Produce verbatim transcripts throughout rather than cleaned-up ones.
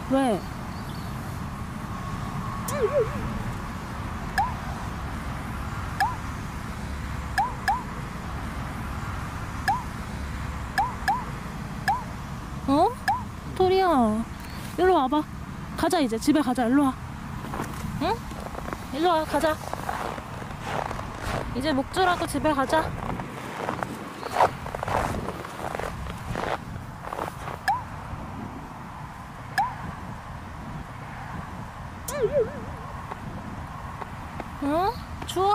왜? 어? 토리야, 일로 와봐. 가자, 이제 집에 가자. 일로 와. 응? 일로 와, 가자. 이제 목줄하고 집에 가자. 응? 추워?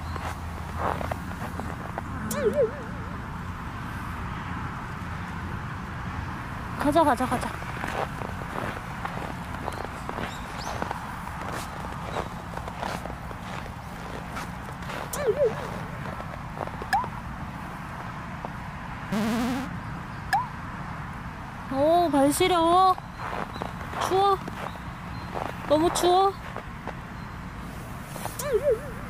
가자, 가자, 가자. 오, 발 시려워. 추워. 너무 추워.